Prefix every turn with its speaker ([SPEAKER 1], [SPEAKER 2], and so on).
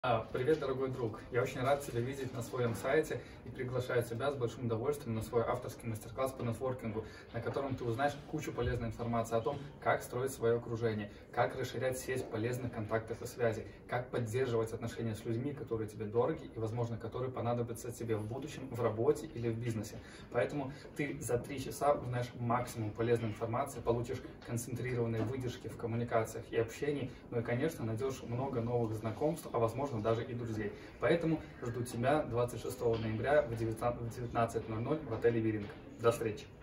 [SPEAKER 1] Привет, дорогой друг! Я очень рад тебя видеть на своем сайте и приглашаю тебя с большим удовольствием на свой авторский мастер-класс по нетворкингу, на котором ты узнаешь кучу полезной информации о том, как строить свое окружение, как расширять сеть полезных контактов и связей, как поддерживать отношения с людьми, которые тебе дороги и, возможно, которые понадобятся тебе в будущем, в работе или в бизнесе. Поэтому ты за 3 часа узнаешь максимум полезной информации, получишь концентрированные выдержки в коммуникациях и общении, ну и, конечно, найдешь много новых знакомств, а возможно, даже и друзей. Поэтому жду тебя 26 ноября в 19:00 в отеле Виринг. До встречи!